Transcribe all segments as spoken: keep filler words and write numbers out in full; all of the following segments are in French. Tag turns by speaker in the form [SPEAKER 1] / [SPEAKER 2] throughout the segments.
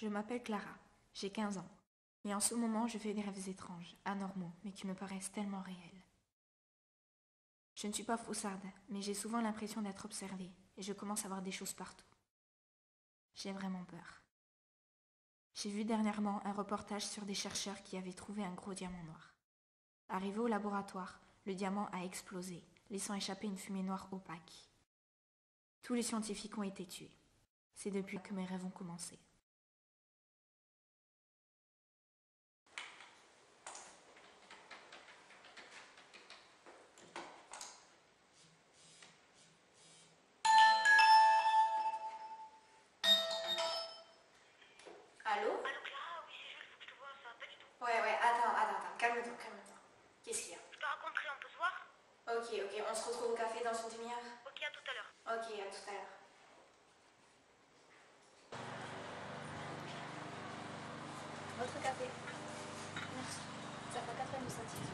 [SPEAKER 1] Je m'appelle Clara, j'ai quinze ans, et en ce moment je fais des rêves étranges, anormaux, mais qui me paraissent tellement réels. Je ne suis pas faussarde, mais j'ai souvent l'impression d'être observée, et je commence à voir des choses partout. J'ai vraiment peur. J'ai vu dernièrement un reportage sur des chercheurs qui avaient trouvé un gros diamant noir. Arrivé au laboratoire, le diamant a explosé, laissant échapper une fumée noire opaque. Tous les scientifiques ont été tués. C'est depuis que mes rêves ont commencé. Allô?
[SPEAKER 2] Allô Clara, oui c'est Jules, faut que je te vois, ça va pas du tout.
[SPEAKER 1] Ouais, ouais, attends, attends, attends, calme-toi, calme-toi. Qu'est-ce qu'il y a?
[SPEAKER 2] Je te raconterai, on peut se voir?
[SPEAKER 1] Ok, ok, on se retrouve au café dans une demi-heure?
[SPEAKER 2] Ok, à tout à l'heure.
[SPEAKER 1] Ok, à tout à l'heure.
[SPEAKER 3] Votre café. Merci. Ça fait quatre-vingt-dix centimes.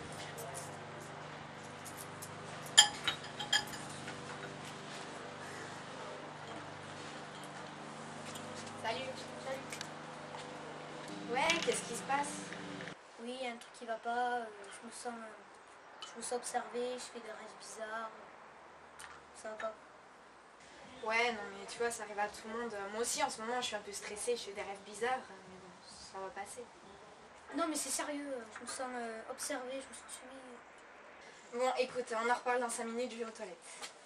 [SPEAKER 1] Salut.
[SPEAKER 3] Salut.
[SPEAKER 1] Ouais, qu'est-ce qui se passe?
[SPEAKER 3] Oui, il y a un truc qui va pas. euh, je me sens, euh, je me sens observée. Je fais des rêves bizarres. Ça va pas.
[SPEAKER 1] Ouais, non, mais tu vois, ça arrive à tout le monde. Moi aussi, en ce moment, je suis un peu stressée, je fais des rêves bizarres, mais bon, ça va passer.
[SPEAKER 3] Non, mais c'est sérieux. euh, Je me sens euh, observée. Je me sens suivie.
[SPEAKER 1] Bon, écoute, on en reparle dans cinq minutes, je vais aux toilettes.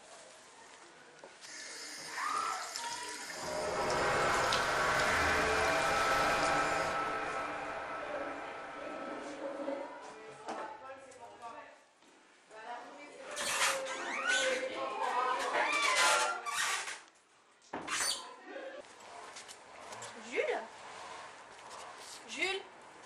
[SPEAKER 1] Jules? Jules?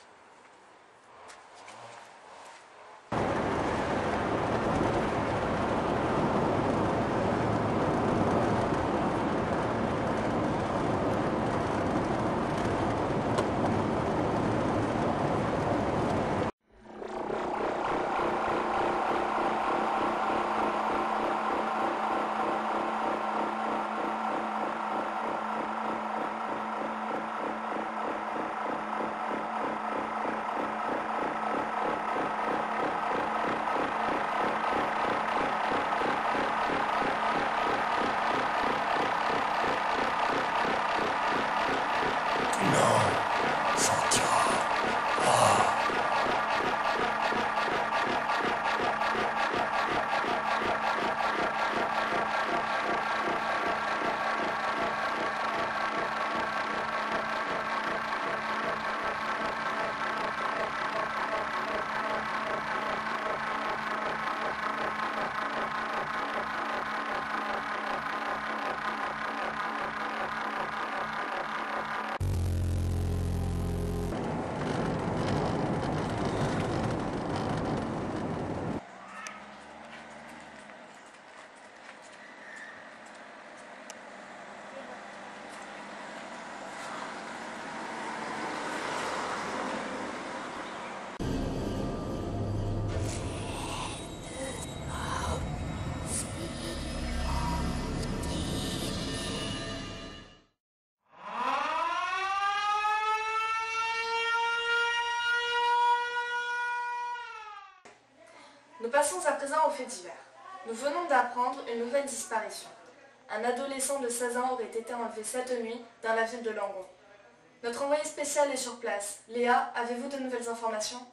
[SPEAKER 1] Nous passons à présent aux faits divers. Nous venons d'apprendre une nouvelle disparition. Un adolescent de seize ans aurait été enlevé cette nuit dans la ville de Langon. Notre envoyé spécial est sur place. Léa, avez-vous de nouvelles informations?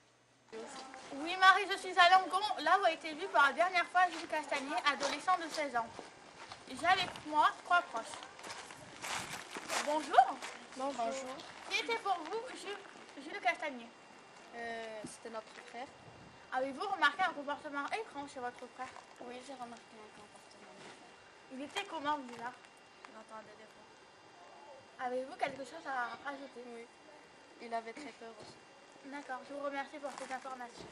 [SPEAKER 4] Oui Marie, je suis à Langon, là où a été vu pour la dernière fois Jules Castagnier, adolescent de seize ans. J'ai avec moi trois proches. Bonjour.
[SPEAKER 3] Bonjour.
[SPEAKER 4] Qui était pour vous Jules, Jules Castagnier?
[SPEAKER 3] Euh, C'était notre frère.
[SPEAKER 4] Avez-vous remarqué un comportement étrange chez votre frère?
[SPEAKER 3] Oui, j'ai remarqué un comportement bizarre.
[SPEAKER 4] Il était comment bizarre?
[SPEAKER 3] J'entendais des voix.
[SPEAKER 4] Avez-vous quelque chose à rajouter?
[SPEAKER 3] Oui. Il avait très peur aussi.
[SPEAKER 4] D'accord, je vous remercie pour ces informations.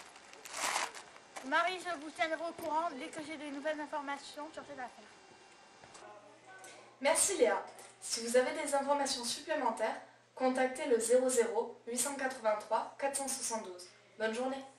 [SPEAKER 4] Marie, je vous tiendrai au courant dès que j'ai de nouvelles informations sur cette affaire.
[SPEAKER 1] Merci Léa. Si vous avez des informations supplémentaires, contactez le zéro zéro huit cent quatre-vingt-trois quatre cent soixante-douze. Bonne journée.